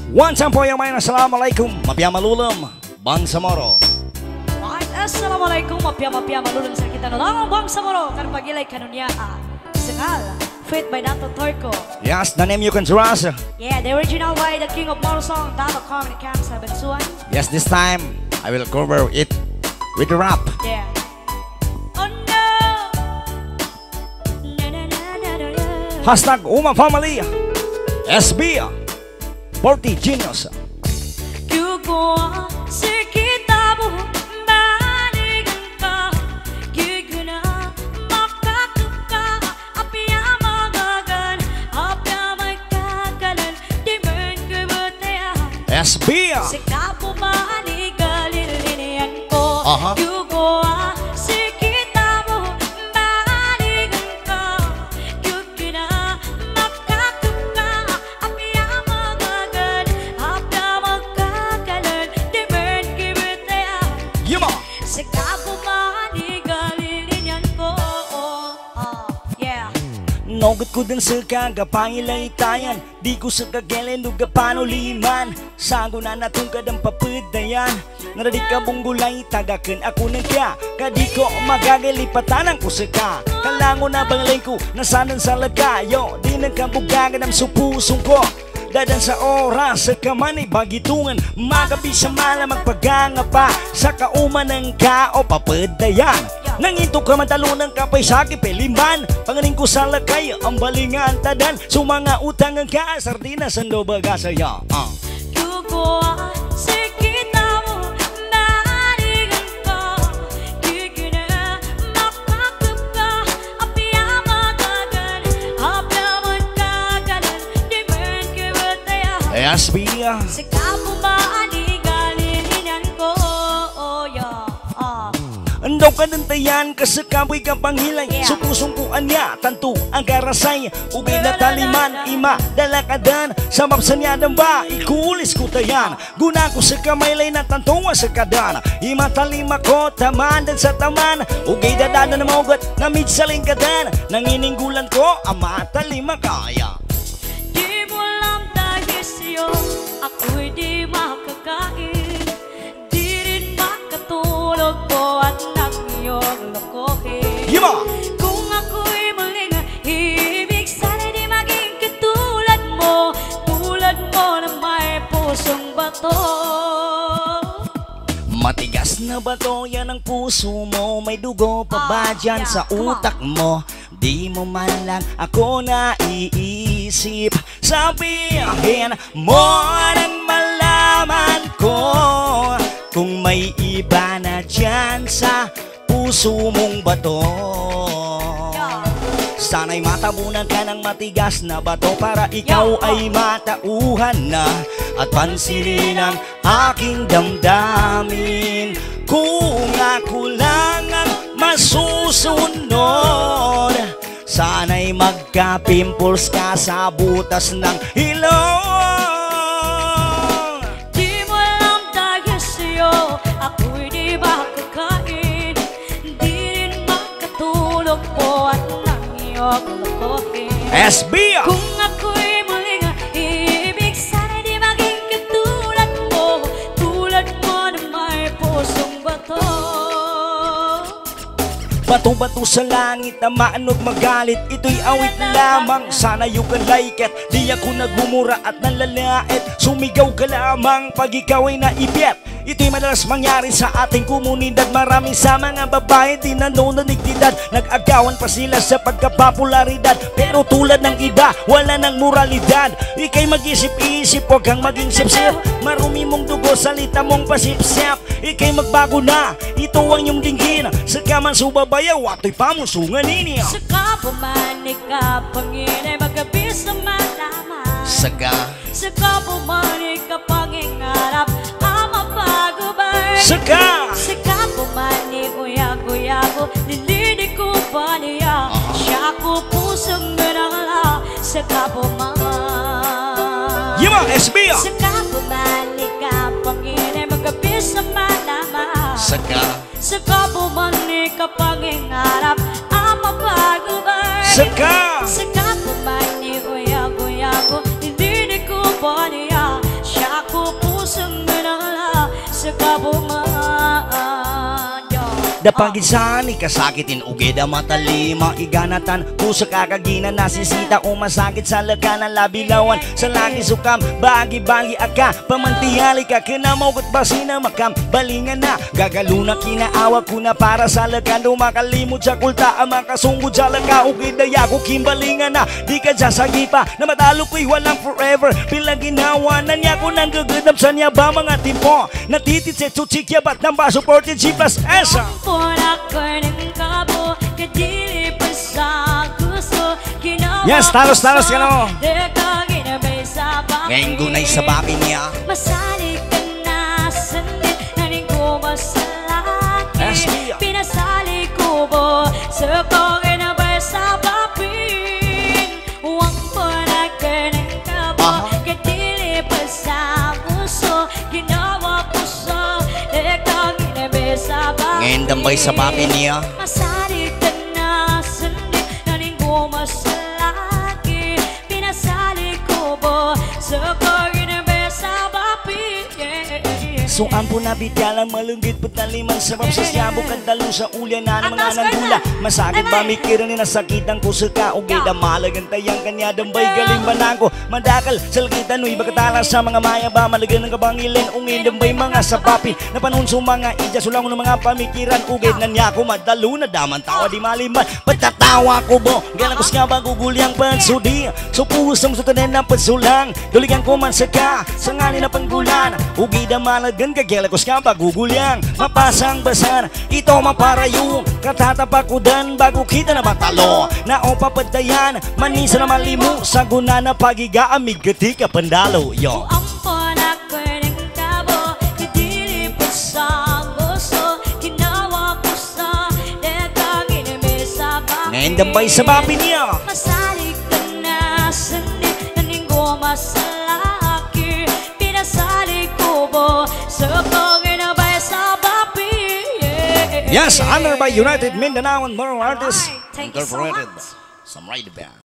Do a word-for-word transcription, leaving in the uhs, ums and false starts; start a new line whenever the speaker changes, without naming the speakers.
One time po yung main. Assalamualaikum. Mapia malulum. Bang Samoro.
Right. Assalamualaikum. Mapia mapia malulum sa kita nolong Bang Samoro. Kan pagilay kanunya Sengal. Fit by Dato Torco.
Yes, the name you can trust.
Yeah, the original by the King of Moro song Dato Comedy Camp sa Bensuan.
Yes, this time I will cover it with the rap.
Yeah. Oh no. Na, na, na, na, na, na.
Hashtag Uma Family. S B forty Genius.
Yugo sekita mo balikan ka giguna makatuka apya magagan apya magkakalan di man kabutaya
S B.
sekapo manigalilinian ko
Aha.
Yugo sekita mo balikan ka giguna makatuka apya magagan apya magkakalan di man kabutaya
Yuma.
sekapo manigalilinian ko oh, yeah.
Nogat ko din sa kagapangilaytayan. Di ko sa kagelen o kapanuliman. Sago na natungkad ang papadayan. Naradik ka bunggulay, tagakin ako ng kya. Kadi ko magagalipatan ang kusaka. Kalango na banglain ko, nasanan sa lagayo. Di nagkabugagan ang supusong ko. Dadan sa oras, sa kaman ay bagitungan. Magabi sa mala magpaganga pa. Sa kauman ng kao papadayan. Nangito ka matalunan ka pa'y saki peliman. Pangaling ko sa lakay, ang balingan tadan. Sumanga utang ang ka, sardinas ang lobaga saya. uh.
Yugo sekita mo balikan ka giguna makatuka apya magagan apya magkakalan di man kabutaya
S B.
sekapo manigalilinian ko oh, yeah. Ah.
Andaw ka nantayan, kasakaboy ka panghilay.
Yeah.
Supusungkuan niya, tanto ang karasay. Ubay na taliman, ima, dalakadan. Sa mapsanyadan ba, ikulis ko tayan. Guna ko sa kamaylay na tantunga sa kadan. Ima talima ko, tamandan sa taman. Ugay dadada na maugat, namid sa lingkadan. Nangininggulan ko, ama talima kaya.
Di mo lang dahil sa'yo ako'y di makakain. Di rin makatulog po at nang iyong lokohin.
Yuma!
Kung ako'y maling ibig sana di maging katulad mo. Tulad mo na may pusong bato.
Matigas na ba to yan ang puso mo? May dugo pa ba
Ah,
dyan
yeah,
sa
come on.
utak mo? Di mo man lang ako naiisip. Sabihin mo nang malaman ko kung may iba na dyan sa puso mong bato. Sana'y matabunan ka ng matigas na bato para ikaw
Yo.
ay matauhan na at pansinin ang aking damdamin. Kung ako lang ang masusunod, sana'y magka-pimples ka sa butas ng ilong.
Di mo alam dahil sa'yo ako'y di makakain. Di rin makatulog po at nang iyong lokohin.
S B.
Kung ako'y muling ibig sana di maging katulad mo. Tulad mo na may pusong bato.
Bato-bato sa langit na maanog magalit. Ito'y awit lamang, sana you can like it. Di ako nagbumura at nalalait. Sumigaw ka lamang pag ikaw ay naibiyat. Ito'y madalas mangyari sa ating komunidad. Marami sa mga babae di nanononigdidad. Nag-agawan pa sila sa pagkapopularidad. Pero tulad ng iba, wala ng moralidad. Ika'y mag-isip-isip, huwag kang maging sip-sip. Marumi mong dugo, salita mong pasip-sip. Ika'y magbago na, ito ang iyong dinggin. Sa kaman subabayaw, ato'y pamusungan niya.
Saka pumanik ka, Panginoon, magabi sa malaman.
Saga.
Saka pumanik ka, pangingarap, ang mapagubay.
Saka.
Saka pumanik, uyag-uyago, nilinig ko pa niya. Siya ko pusong nanangala, saka pumanik.
Yuma, S B.
Saka pumanik ka, Panginoon, magabi sa malaman.
Saga.
Saka pumanik ka, pangingarap, ang mapagubay.
Saka.
Saka pumanik, uyag-uyago, nilinig ko pa niya. Siya
Dapagisan ikasakitin ugeda matalima iganatan pusa kakagina nasisita umasakit sa lakanan labilawan sa lagi sukam bagi-bagi aka pamantihali ka kinamaugot basina makam balingan na gagaluna kinaawa ko na para sa lakan makalimot sa kulta ang makasungod sa laka ugeda yago kimbalingan na di ka dyan sa gipa na matalo ko'y walang forever bilang ginawa na niya ko nang gagandam sa niya ba mga tipo natitit sa tsuchikya ba't nang ba supported G plus S yes, talos-talos ka na mo ngayon gunay sa babi niya
masalik ka na sandit naning ko masalaki pinasalik ko bo sa kongin na ba sa babin huwag po na ganang kabo kadili pa sa puso ginawa ko sa lekang inabe sa babin
ngayon dambay sa babi niya
masalik ka na sandit naning ko masalaki pinasalik ko bo sa kongin na ba sa babin
so ampo na bityalang malunggit putaliman sabab sa siyabo kandalo sa ulya na ng mga nanggula masakit ba mikiran ni nasakitan ko sa kaugida malagang tayang kanya dambay galing banako madakal sa lagitan uy bakatala sa mga maya ba malagan ng kabangilin ungin dambay mga sapapi na panun sa mga ija sulang ng mga pamikiran ugid na niya ko madalo na daman tawa di maliman patatawa ko bo galang ko siya ba gugulyang pansudi so pusang sutanin ng pansulang duligan ko man sa ka sa ngani na panggulan ugida malagan kagela ko siya bagugulyang mapasang basan ito maparayong katatapakudan bago kita na batalo na o papadayan manisa na malimu sa guna na pagigaamig gati ka pandalo yo
ampon ako ng kabo kadili pa sa gusto ginawa ko sa lekang inabe sa babin
ngayon dambay sa babi niya
masalik ka na sandit naning ko masalaki pinasalik ko bo sa kongin na ba sa babin
yes, honored by United Mindanao and Moro Artists
Thank you so
Incorporated
much.
Samurai the Band.